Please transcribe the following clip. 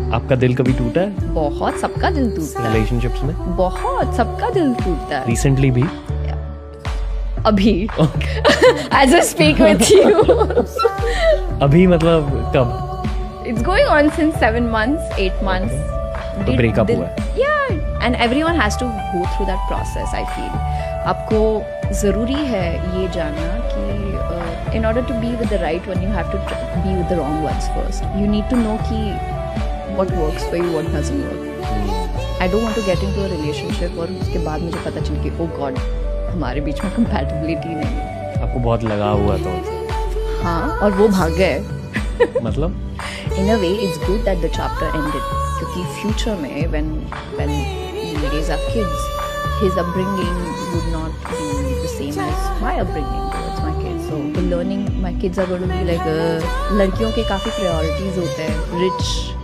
आपका दिल कभी टूटा है? बहुत, सबका दिल टूटता है रिलेशनशिप्स में। बहुत, सबका दिल टूटता है। रिसेंटली भी? अभी as I speak with you अभी मतलब कब? It's going on since 7 months, 8 months. तो ब्रेकअप हुआ? Yeah, and everyone has to go through that process. I feel आपको ज़रूरी है ये जानना कि in order to be with the right one, you have to be with the wrong ones first. You need to know कि what works for you, what doesn't work. I don't want to get into a relationship और उसके बाद मुझे पता चल कि oh God, हमारे बीच में compatibility नहीं है। आपको बहुत लगा हुआ तो? हाँ, और वो भाग गए। मतलब? In a way, it's good that the chapter ended. क्योंकि future में when we raise our kids, his upbringing would not be the same as my upbringing towards my kids. So the learning, my kids are going to be like लड़कियों के काफ़ी priorities होते हैं, rich